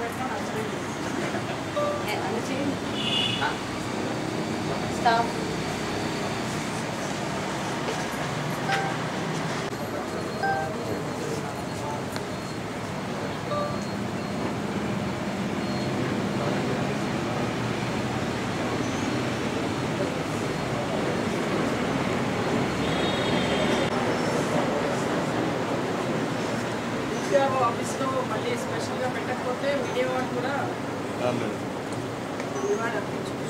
Stop. ఆఫీస్లో మళ్ళీ స్పెషల్గా పెట్టకపోతే మీడియా వాళ్ళు కూడా రివార్డ్ అర్పించవచ్చు.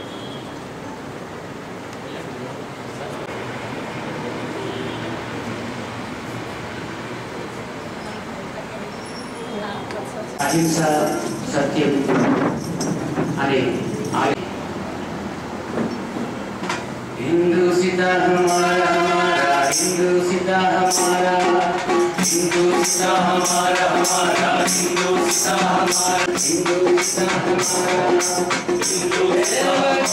అహింస సత్యం అనే हिंदुस्ता हमारा हमारा हिंदुस्ता हमारा हिंदुस्ता हमारा हमारा हिंदुस्ता हमारा हिंदुस्ता हमारा हिंदुस्ता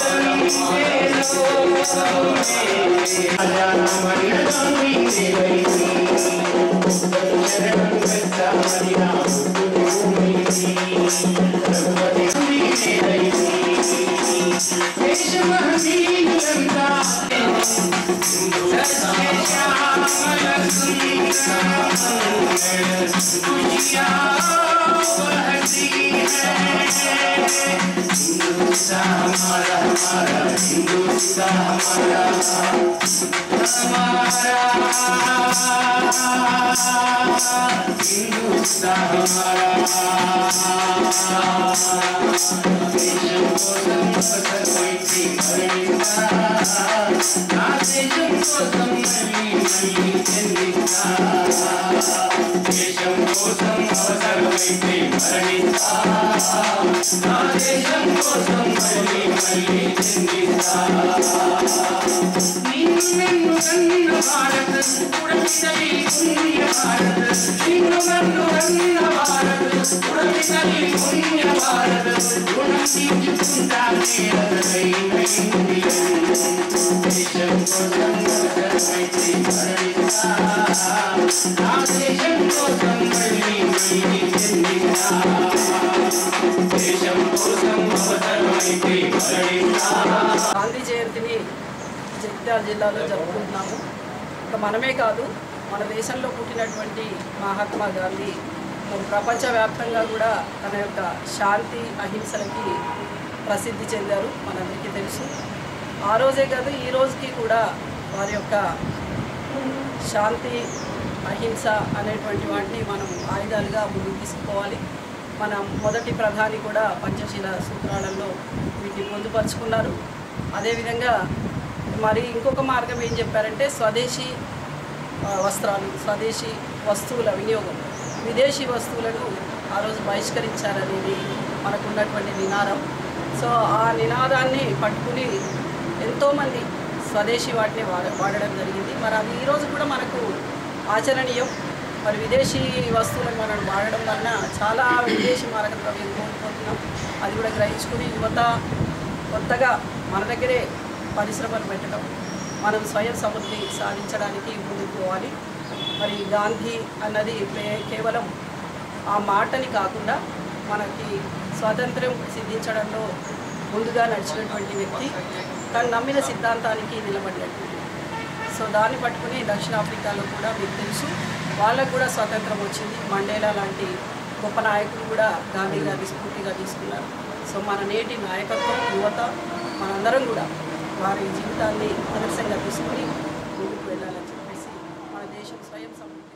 గాంధీ జయంతిని జగిత్యాల జిల్లాలో జరుపుకుంటున్నాము. ఇక మనమే కాదు, మన దేశంలో పుట్టినటువంటి మహాత్మా గాంధీ ప్రపంచవ్యాప్తంగా కూడా తన యొక్క శాంతి అహింసలకి ప్రసిద్ధి చెందారు. మనందరికీ తెలుసు. ఆ రోజే కాదు, ఈ రోజుకి కూడా వారి యొక్క శాంతి అహింస అనేటువంటి వాటిని మనం ఆయుధాలుగా ముందుకు తీసుకుపోవాలి. మన మొదటి ప్రధాని కూడా పంచశీల సూత్రాలలో వీటిని పొందుపరుచుకున్నారు. అదేవిధంగా మరి ఇంకొక మార్గం ఏం చెప్పారంటే స్వదేశీ వస్త్రాలు, స్వదేశీ వస్తువుల వినియోగం, విదేశీ వస్తువులను ఆ రోజు బహిష్కరించారనేది మనకున్నటువంటి నినాదం. సో ఆ నినాదాన్ని పట్టుకుని ఎంతోమంది స్వదేశీ వాటిని వాడడం జరిగింది. మరి అది ఈరోజు కూడా మనకు ఆచరణీయం. మరి విదేశీ వస్తువులను మనం వాడడం వలన చాలా విదేశీ మారక ద్రవ్యం కోల్పోతున్నాం. అది కూడా గ్రహించుకుని యువత కొత్తగా మన దగ్గరే పరిశ్రమలు పెట్టడం, మనం స్వయం సమృద్ధి సాధించడానికి ముందుకు పోవాలి. మరి గాంధీ అన్నది కేవలం ఆ మాటని కాకుండా మనకి స్వాతంత్ర్యం సిద్ధించడంలో ముందుగా నడిచినటువంటి వ్యక్తి, తను నమ్మిన సిద్ధాంతానికి నిలబడినటువంటి. సో దాన్ని పట్టుకుని దక్షిణాఫ్రికాలో కూడా మీకు తెలుసు, వాళ్ళకు కూడా స్వాతంత్రం వచ్చింది. మండేలా లాంటి గొప్ప నాయకులు కూడా గాంధీ గారి స్ఫూర్తిగా తీసుకున్నారు. సో మన నేటి నాయకత్వం, యువత, మనందరం కూడా వారి జీవితాన్ని ఆదర్శంగా తీసుకుని ముందుకు వెళ్ళాలని చెప్పేసి మన దేశం స్వయం సమృద్ధి